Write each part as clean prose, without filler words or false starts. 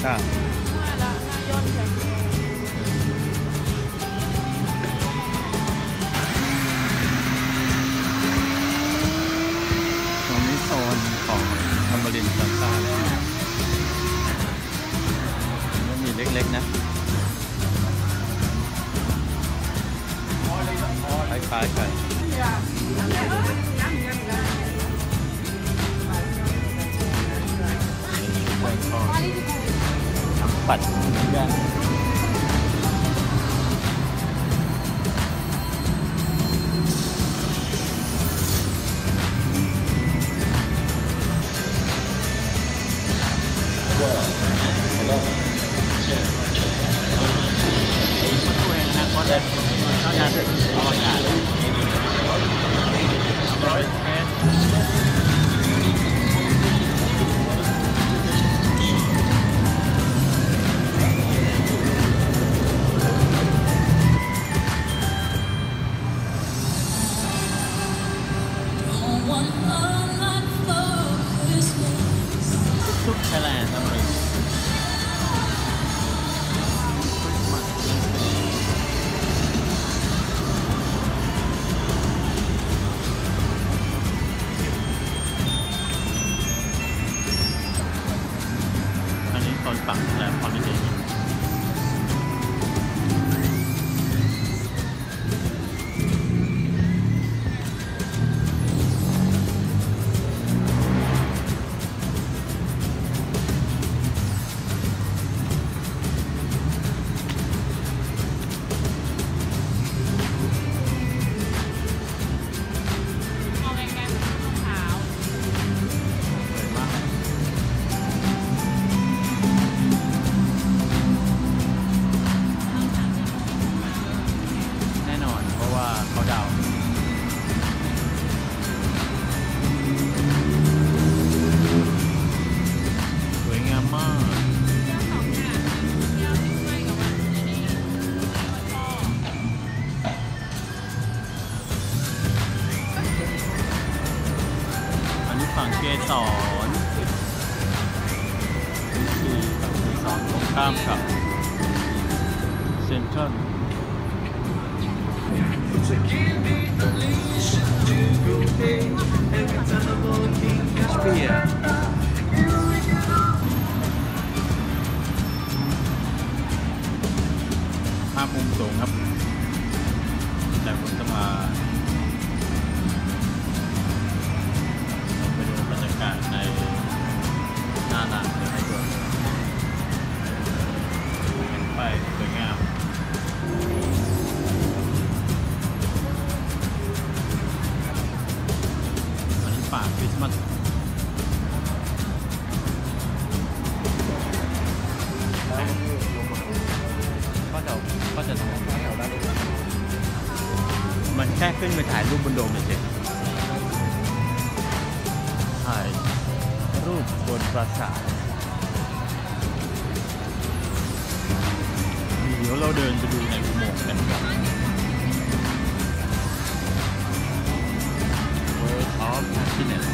ใช่ตรงนี้โซนของอมรินทร์พลาซ่ามันมีเล็กๆนะคล้ายๆกันทั้งปัดทั้งย่างทุกๆไทยแลนด์ทั้งหมดอันนี้ตอนฝั่งแล้วพอนิเดย์ฝั่งเกสรนี่คือฝั่งเกสรตรงข้ามกับเซ็นทรัลสเปียร์ภาพมุมสูงครับแต่ผมจะมาในหน้าหนังให้ดูเห็นไปสวยงามอันนี้ป่าคริสต์มาสก็จะมันแค่ขึ้นไปถ่ายรูปบนโดมเฉยถ่ายรูปบนปราสาทเดี๋ยวเราเดินไปดูในอุโมงค์กันก่อน World of Happiness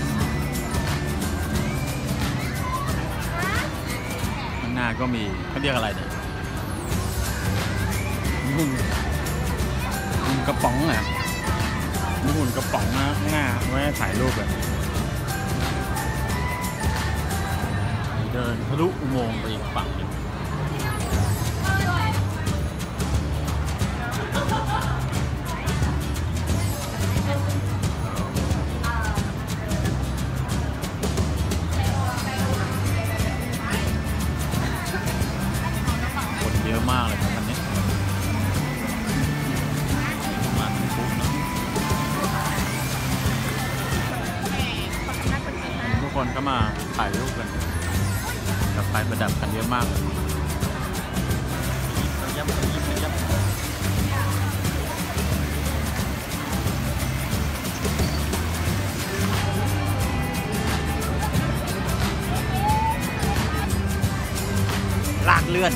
ข้างหน้าก็มีเขาเรียกอะไรเนี่ยหุ่นกระป๋องอ่ะมีหุ่นกระป๋องนะข้างหน้าไว้ถ่ายรูปแบบเดินทะลุอุโมงค์ไปอีกฝั่งหนึ่งคนเยอะมากเลยครับวันนี้มาถึงปุ๊บนะทุกคนก็มาถ่ายรูปกันกับไฟประดับกันเยอะมากเลยลากเลื่อน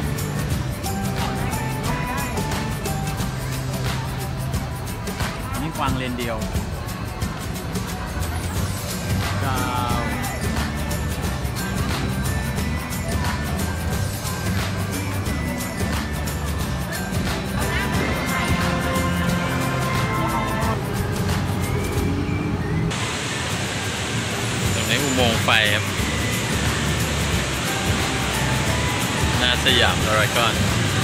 นี่กวางเลนเดียวไฟครับหน้าสยามพารากอน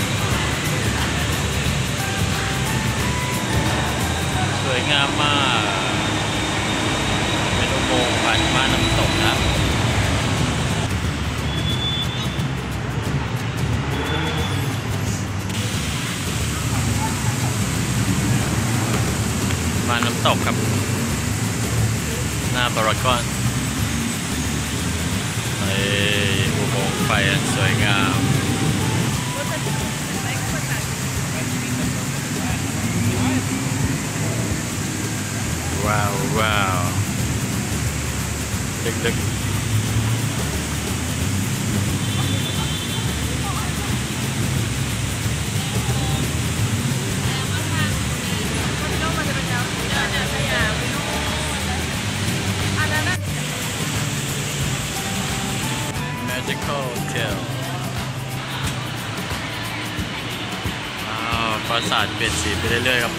สวยงามมากเป็นอุโมงค์ผ่านม่านน้ำตกนะม่านน้ำตกครับหน้าพารากอนอุโมงค์ไฟอันสวยงามว้าวว้าวลึกๆMagical Hotel ปราสาทเปลี่ยนสีไปเรื่อยๆครับ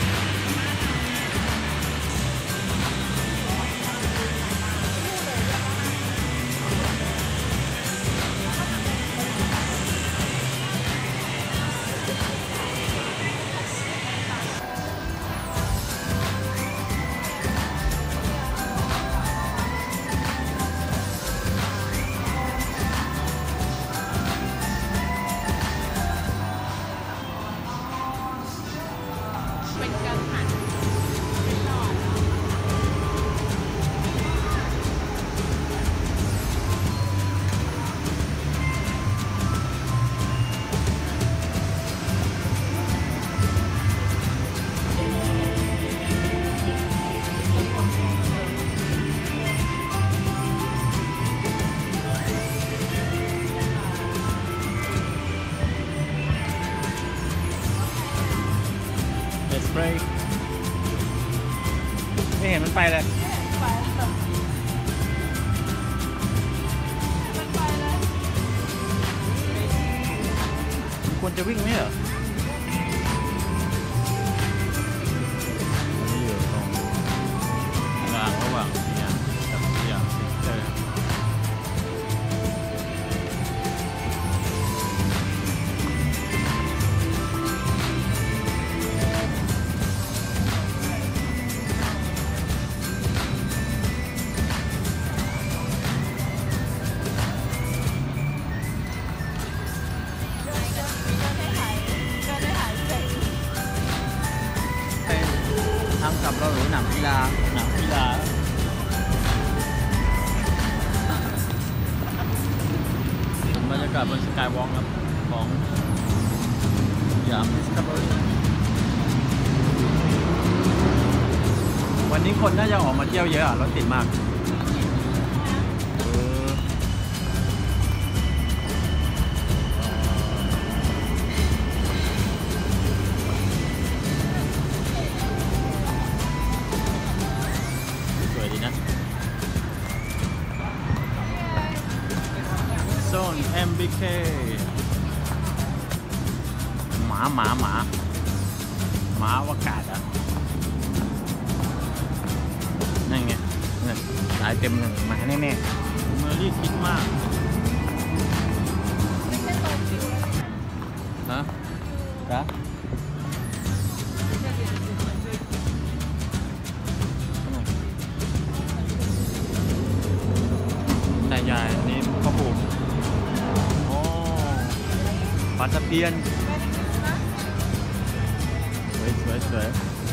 ไม่เห็นมันไปเลยควรจะวิ่งไหมเหรออยู่ตรงกลางระหว่างเนี่ยกับอย่างเจอทำกับเราหรือหนังกีฬาบรรยากาศบนสกายวอล์กครับของสยามดิสคัฟเวอรี่วันนี้คนน่าจะออกมาเที่ยวเยอะรถติดมากMBK หมาอวกาศอ่ะนั่นไงเนี่ยสายเต็มหนึ่งมาแน่ๆเมอรี่คิดมากฮะจ๊ะแต่ใหญ่นี่ข้าวปูปลาตะเพียนสวย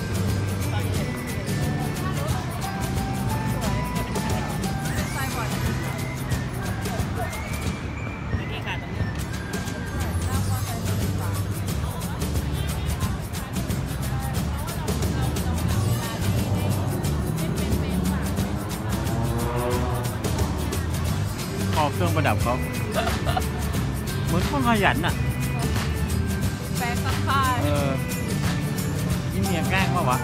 พอเครื่องประดับเขาเหมือนคนขยันน่ะแบกสะพายนี่เมียแกล้งป่าวะ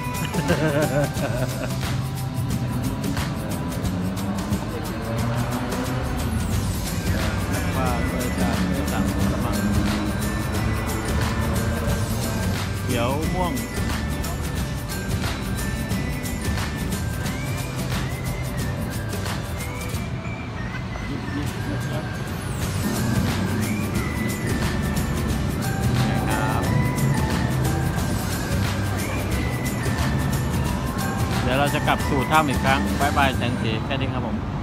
ว่าเคยสั่งกระมังเขียวม่วงเดี๋ยวเราจะกลับสู่ถ้ำอีกครั้งบายบายแสงสีแค่นี้ครับผม